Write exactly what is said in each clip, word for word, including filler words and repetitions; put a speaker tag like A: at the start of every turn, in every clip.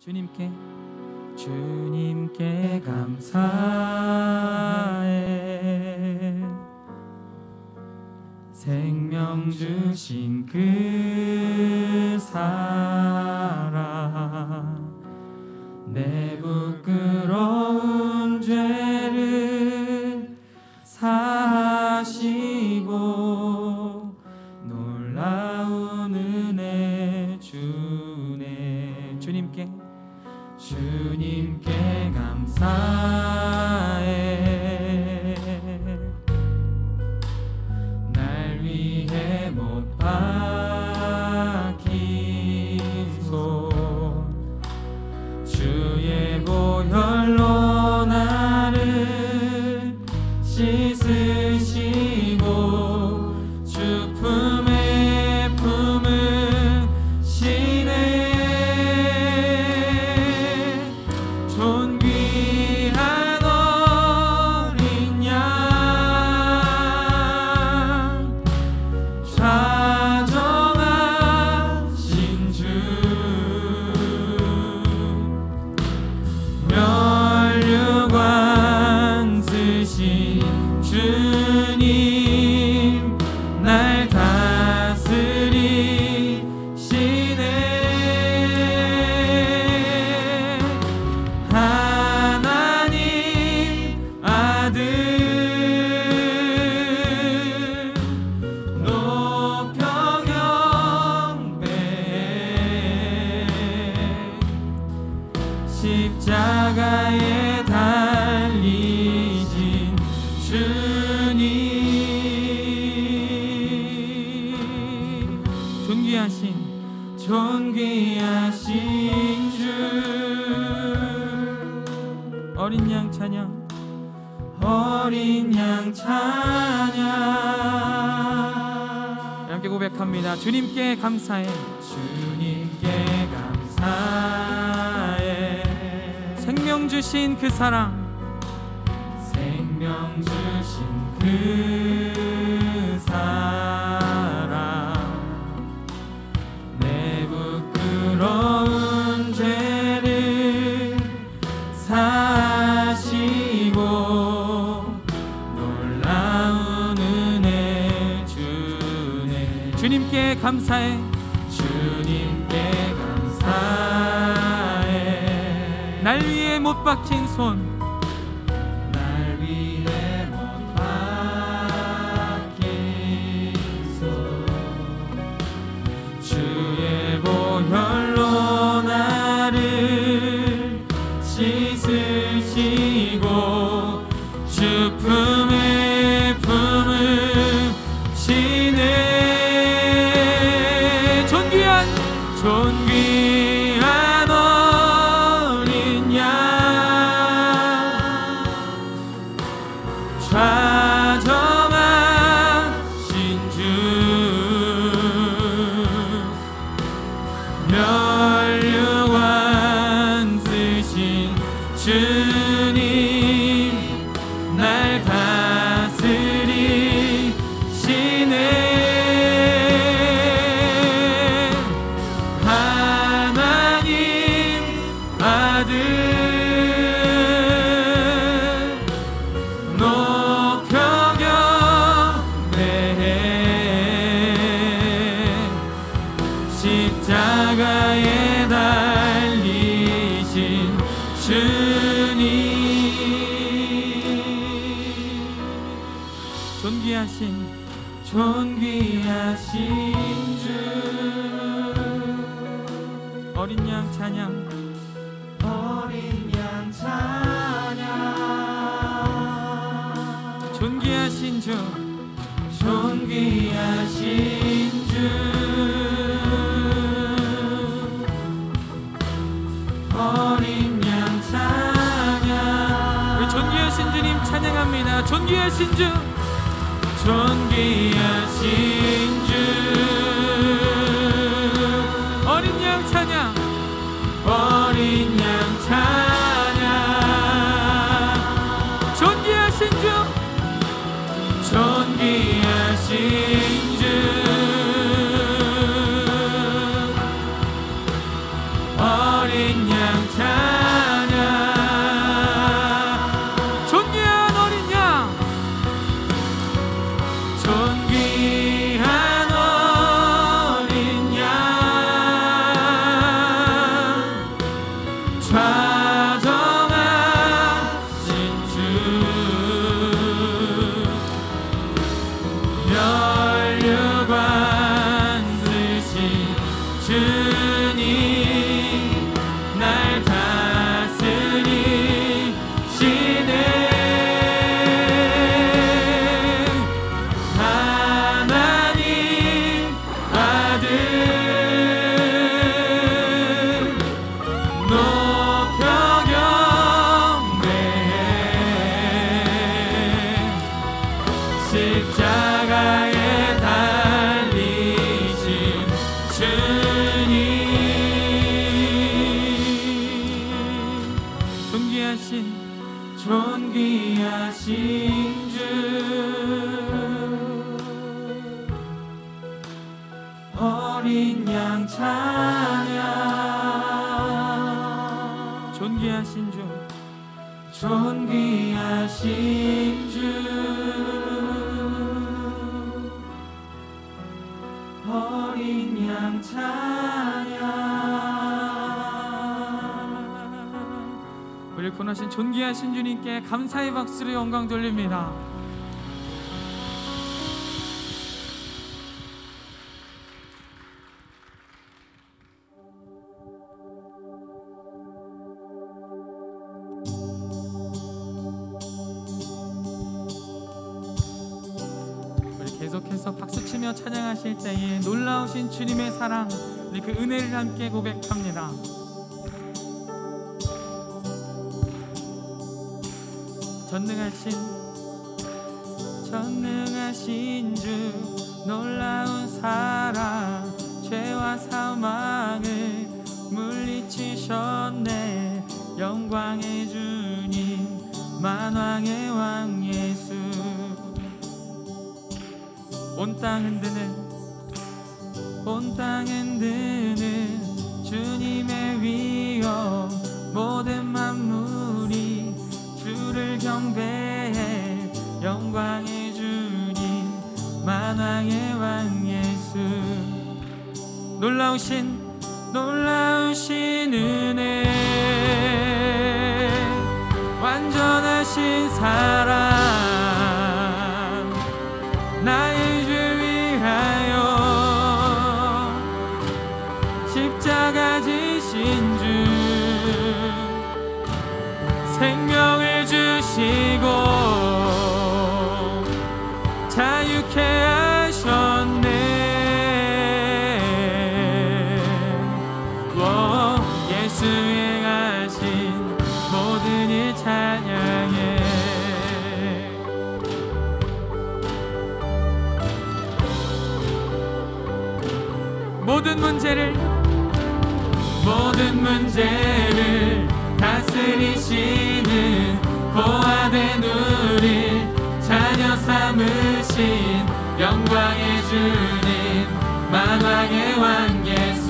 A: 주님께 주님께 감사해. 생명 주신 그 사랑, 내 부끄러운 죄를 사시고 놀라운 은혜 주네. 주님께 주님께 감사해. 날 위해 못 박힌 손, 주의 보혈로 나를 씻으시고 주 품에 품으시네. 존귀한 어린 양, 좌정하신 주, 멸류관 쓰신 주님, 날 다스리시네. 하나님 아들, 높여 경배해. 십자가에 달리신 주님, 존귀하신 존귀하신 주, 어린 양 찬양, 어린 양 찬양. 함께 고백합니다. 주님께 감사해. 주님께 감사해. 생명 주신 그 사랑, 생명 주신 그 사랑, 내 부끄러운 죄를 사시고 놀라운 은혜 주네. 주님께 감사해. 주님께 감사해. 날 위해 못 박힌 손, 날 위해 못 박힌 손, 주의 보혈로 나를 씻으시고 주 품에 품으시네. 존귀한 존귀한 어린 양, 좌정하신 주, 멸류관 쓰신 주님, 날 다스리시네. 하나님 아들, 높여 경배해. 십자가에 달리신 주님, 존귀하신 존귀하신 주, 어린 양 찬양, 어린 양 찬양. 존귀하신 주, 존귀하신 주, 어린 양 찬양. 우리 존귀하신 주님 찬양합니다. 존귀하신 주, 존귀하신 주, 어린 양 찬양, 어린 양 찬양. 존귀하신 주, 존귀하신 주, 어린 양 좌정하신 주 면류관 쓰신 주님 날 다스리시네 하나님 아들 높여 경배해 십자가에 달리신 주님 존귀하신 존귀하신 주 어린 양 찬양 존귀하신 주 존귀하신 주 어린 양 찬양 우리를 구원하신 존귀하신 주님께 감사의 박수로 영광 돌립니다. 계속해서 박수치며 찬양하실 때에 놀라우신 주님의 사랑, 우리 그 은혜를 함께 고백합니다. 전능하신 전능하신 주 놀라운 사랑 죄와 사망을 물리치셨네 영광의 주님 만왕의 왕 예수 온 땅 흔드는 온 땅 흔드는 주님의 위엄 모든 만물이 주를 경배해 영광의 주님 만왕의 왕 예수 놀라우신 놀라우신 은혜 완전하신 사랑 나의 죄 위하여 십자가 지신 주 생명을 주시고 자유케 하셨네 오, 예수 행하신 모든 일 찬양해 모든 문제를 모든 문제를 다스리시는 고아된 우리 자녀 삼으신 영광의 주님 만왕의 왕 예수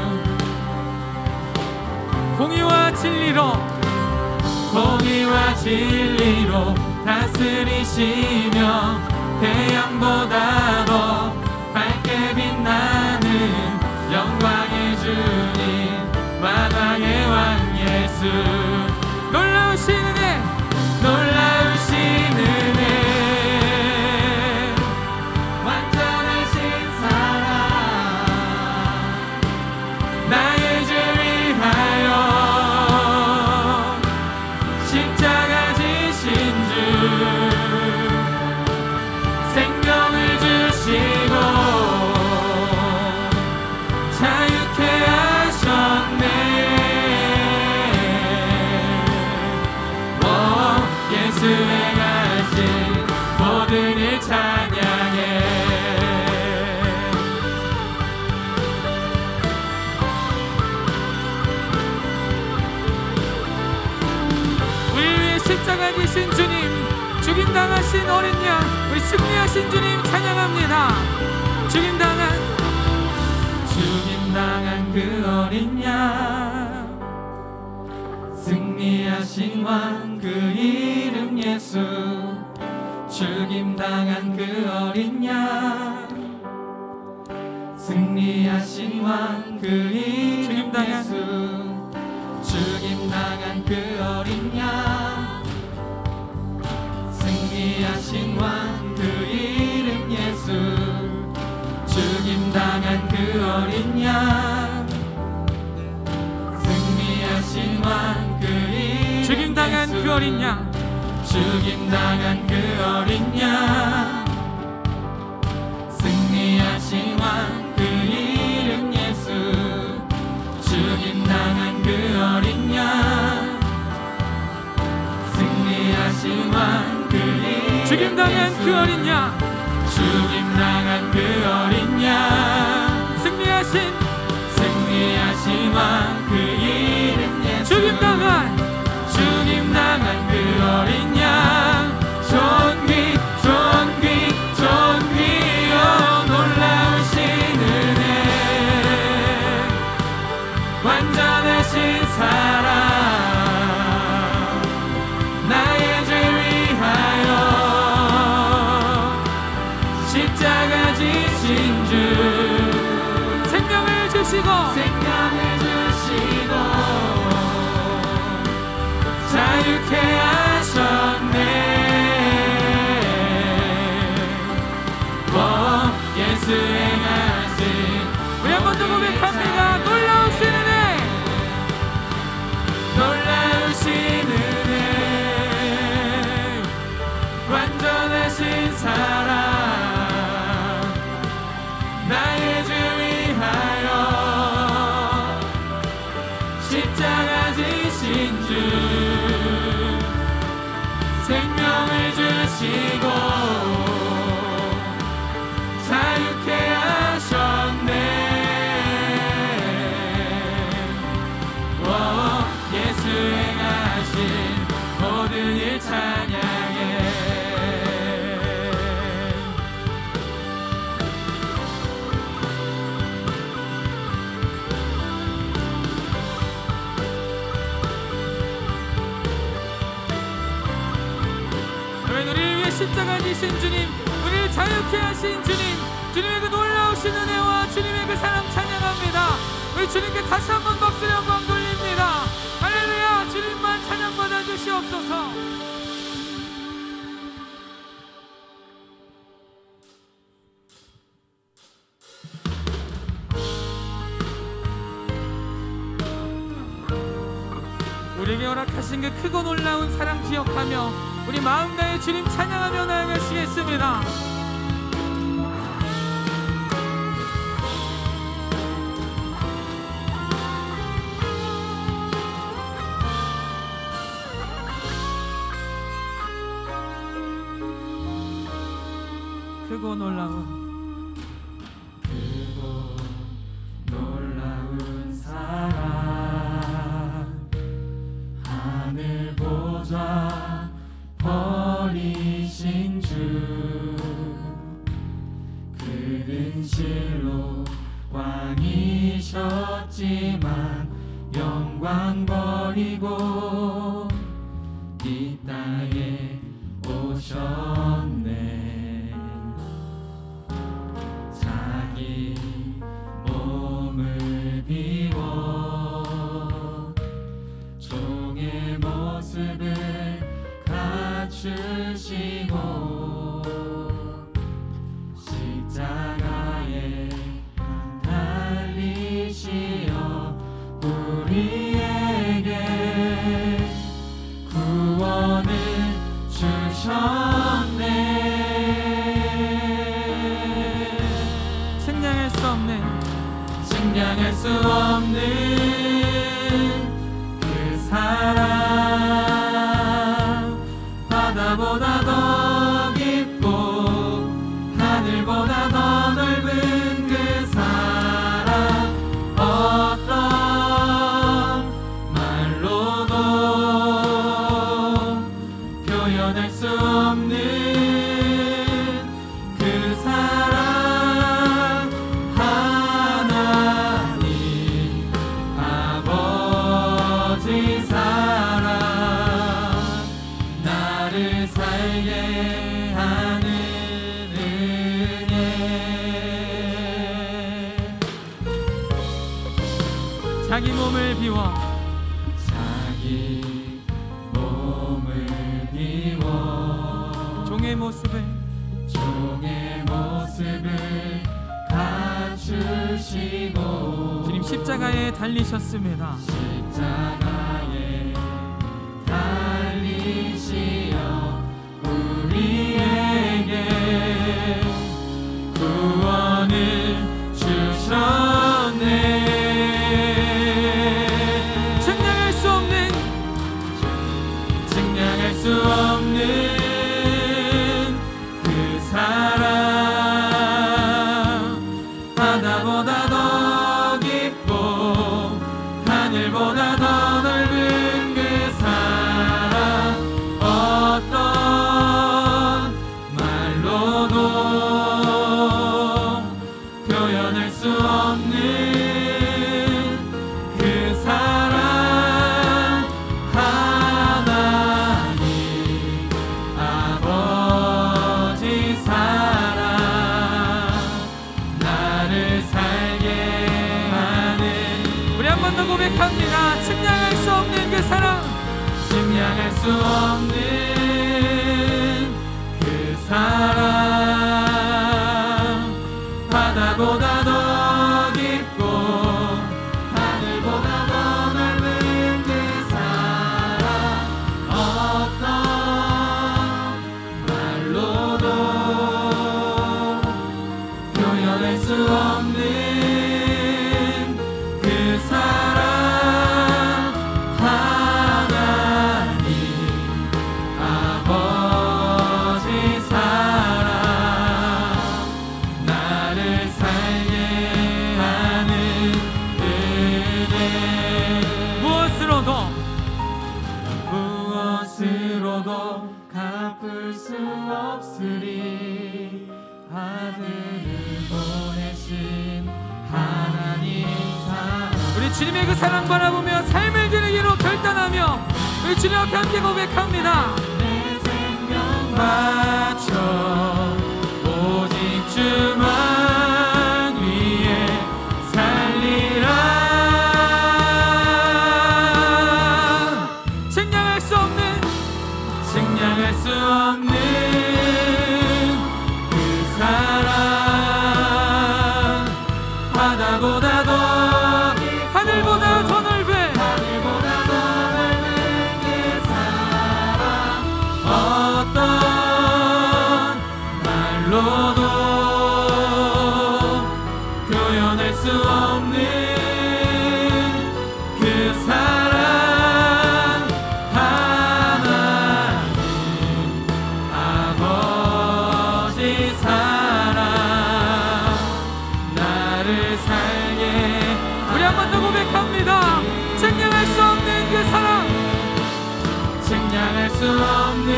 A: 공의와 진리로 공의와 진리로 다스리시며 태양보다 더 밝게 빛나는 영광의 주님 만왕의 왕 예수 놀라우신 은혜 놀라우신 은혜 완전하신 사랑 나의 죄 위하여 십자가 지신 주 생명을 주시고 자유케 하셨네 오, 예수 행하신 모든 일 찬양해 우리 위해 십자가 지신 주님 죽임당하신 어린 양 우리 승리하신 주님 찬양합니다 죽임당한 죽임당한 그 어린 양 승리하신 왕 그 이름 예수 죽임당한 그 어린 양 승리하신 왕 그 이름 예수 죽임당한 그 어린 양 승리하신 왕 그 이름 예수 죽임당한 그 어린 양 승리하신 왕 그 이름 죽임당한 그 어린 양 죽임당한 그 어린 양 승리하신 왕 그 이름 예수 죽임당한 그 어린 양 승리하신 왕 그 이름 죽임당한 그 어린 양 죽임당한 그 어린 양 승리하신 승리하신 왕 그 이름 예수 죽임당한 죽임당한 그 어린 양 존귀 존귀 존귀여 놀라우신 은혜 완전하신 사랑 나의 죄 위하여 십자가 지신 주 생명을 주시고 생명을 주시고 자유케 하셨네. 오, 예수 행하신 우리 한 번 더 고백합니다. 놀라우신 은혜 놀라우신 은혜 완전하신 사랑 나의 주 위하여 십자가 지신 주 생명을 주시고 자유케 하셨네. 오, 예수 행하신 모든 일 찬양해. 우리를 위해 십자가 지신 주님 우리를 자유케 하신 주님 주님의 그 놀라우신 은혜와 주님의 그 사랑 찬양합니다. 우리 주님께 다시 한번 박수의 영광 돌립니다. 할렐루야. 주님만 찬양받아 주시옵소서. 우리에게 허락하신 그 크고 놀라운 사랑 기억하며 우리 마음 다해 주님 찬양하며 나아가시겠습니다. 크고 놀라운 크고 놀라운 사랑 하늘 보좌 버리신 주 그는 실로 왕이셨지만 영광 버리고 이 땅에 오셨네. 자기 몸을 비워 종의 모습을 주시고 십자가에 달리시어 우리에게 구원을 주셨네. 측량할 수 없는 측량할 수 없는 그 사랑 바다보다 더 깊고 하늘보다 더 넓은 그 사랑 어떤 말로도 표현할 수 없는 그 사랑 하나님 아버지 사랑 살게 하는 은혜. 자기 몸을 비워 자기 모습을
B: 종의 모습을 갖추시고
A: 주님 십자가에 달리셨습니다.
B: 십자가에 달리시어 우리에게 구원을 주셨네.
A: 증량할 수 없는
B: 증량할 수 없는 그 사랑, 바다보다 더 깊고 하늘보다 더 넓은 그 사랑, 어떤 말로도 표현할 수 없는 그 사랑, 하나님 아버지 사랑, 나를 살게 하는.
A: 우리 한 번 더 고백합니다. 측량할 수 없는 그 사랑,
B: 증량할 수 없는 그 사랑, 바다보다 더 깊고 하늘보다 더 넓은 그 사랑, 어떤 말로도 표현할 수 없는 그 사랑, 하나님 아버지 사랑, 나를 살게 하는 은혜.
A: 무엇으로도
B: 무엇으로도 갚을 수 없으리. 아들을 보내신 하나님 사랑.
A: 우리 주님의 그 사랑 바라보며 삶을 드리기로 결단하며 우리 주님 앞에 함께 고백합니다.
B: 내 생명 바쳐 오직 주만 위해 살리라.
A: 측량할 수 없는
B: 증량할 수 없는 그 사랑, 바다보다 더 깊고
A: 하늘보다 더 넓은
B: 하늘보다 더 넓은 그 사랑, 어떤 말로도 표현할 수 없는 그 사랑, 하나님 아버지 사랑, 나를 살게.
A: 우리 한 번 더 고백합니다. 측량할 수 없는 그 사랑,
B: 증량할 수 없는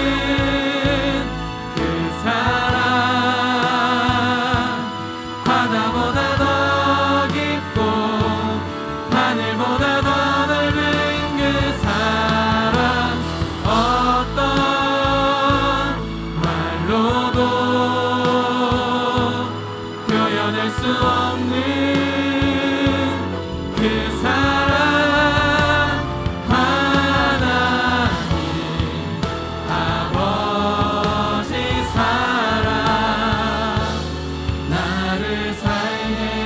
B: 그 사랑, 바다보다 더 깊고 하늘보다 더 넓은 그 사랑, 어떤 말로도 표현할 수 없는 그 사랑, 하나님 아버지 사랑, 나를 살게